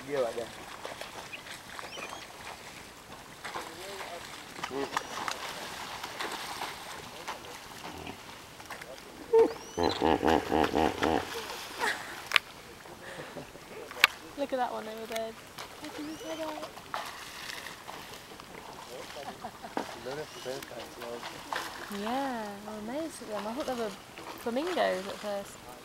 Dia ada. Look at that one over there. Putting his head out. Yeah, I'm amazed at them. I thought they were flamingos at first.